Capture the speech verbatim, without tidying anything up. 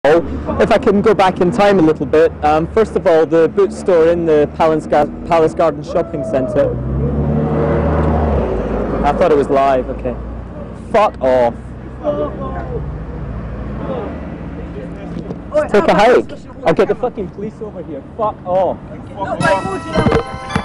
If I can go back in time a little bit, um, first of all, the boot store in the Palace, Gar Palace Garden Shopping Centre. I thought it was live, okay. Fuck off. Let's take a hike. I'll get the fucking police over here. Fuck off.